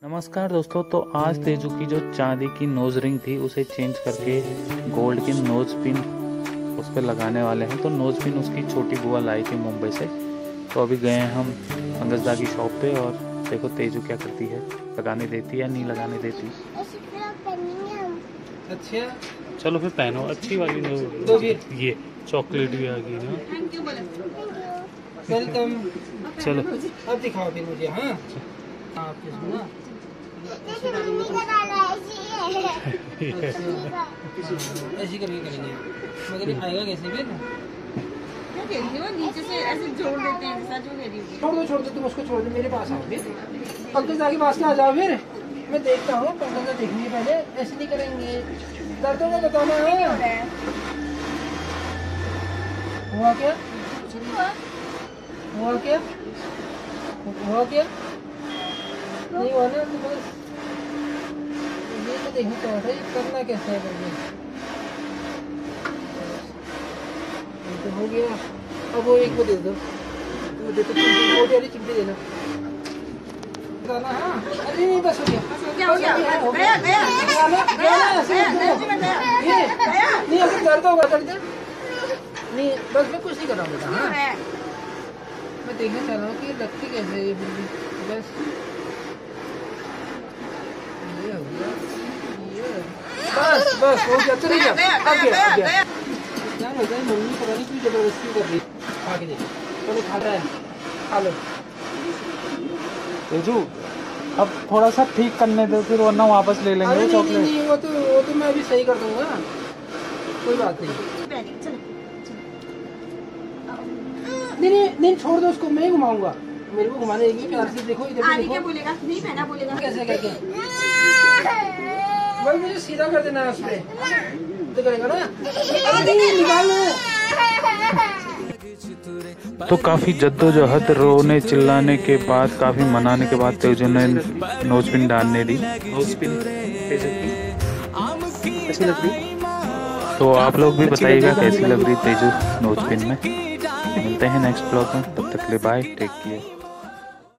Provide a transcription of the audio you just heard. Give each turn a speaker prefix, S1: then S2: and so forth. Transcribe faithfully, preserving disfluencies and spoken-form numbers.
S1: नमस्कार दोस्तों। तो आज तेजू की जो चांदी की नोज रिंग थी उसे चेंज करके गोल्ड की नोज पिन उस पर लगाने वाले हैं। तो नोज पिन उसकी छोटी बुआ लाई थी मुंबई से। तो अभी गए हैं हम पंकजदा की शॉप पे और देखो तेजू क्या करती है, लगाने देती है या नहीं लगाने देती।
S2: अच्छा
S1: चलो फिर पहनो, अच्छी वाली नोज।
S2: तो फिर
S1: ये चॉकलेट भी आ गई ना।
S2: वेलकम।
S1: चलो
S2: अब दिखाओ फिर मुझे। हाँ आप किसको ऐसी करके करेंगे मगर ये आएगा कैसे फिर?
S3: नीचे से ऐसे जोड़ देते हैं जैसा जो कह रही है।
S2: छोड़ दो छोड़ दो, तुम उसको छोड़ दो, मेरे पास आओ फिर। पंकजदा के पास ना जाओ फिर, मैं देखता हूँ। पंकजदा देखनी है पहले, ऐसे नहीं करेंगे। दर्दों को बताना है। हुआ क्या? हुआ क्या? हुआ क्या? नहीं हुआ ना, तो बस ये तो देखना चाह रहा है करना कैसे है करके। ये तो हो गया। अब वो एक को दे दो, वो दे तो चिमटी, वो वाली चिमटी देना। बताना। हाँ अरे नहीं, बस हो गया।
S3: क्या हो गया? गया गया
S2: गया ना, गया ना, ऐसे ही दो। ये नहीं, अभी दर्द होगा, दर्द नहीं, बस मैं कुछ नहीं कर रहा हूँ बेटा। हाँ मैं देखना चाह रहा हूँ कि लगती कैसे है ये बिल्ली। बस ये हो गया, ये बस बस हो गया। चले गया, अब गया, अब गया। क्या लगता है मम्मी पता नहीं क्यों जबरदस्ती कर रही है। खा के देखो, चलो खा रहा है, खा लो।
S1: तेजू अब थोड़ा सा ठीक करने दो, फिर वरना वापस ले लेंगे
S2: अरे नहीं
S1: चॉकलेट।
S2: नहीं नहीं, वो तो वो तो मैं अभी सही कर दूंगा, कोई बात नहीं। नहीं नहीं नहीं, छोड़ दो उसको, मैं ही घुमाऊंगा। मेरे को घुमाने देगी प्यार से। देखो इधर से, देखो
S3: क्या बोलेगा? नहीं पहना बोलेगा
S2: कैसे करके। भाई मुझे सीधा कर देना है उसपे, तो करेगा ना। अरे नहीं, निकाल लो।
S1: तो काफी जद्दोजहद, रोने चिल्लाने के बाद, काफी मनाने के बाद तेजू ने नोज पिन डालने दी। नोज पिन तेजू की कैसी लग रही? तो आप लोग भी बताइएगा कैसी लग रही तेजू नोज पिन में। मिलते हैं नेक्स्ट ब्लॉग में, तब तक के लिए बाय, टेक केयर।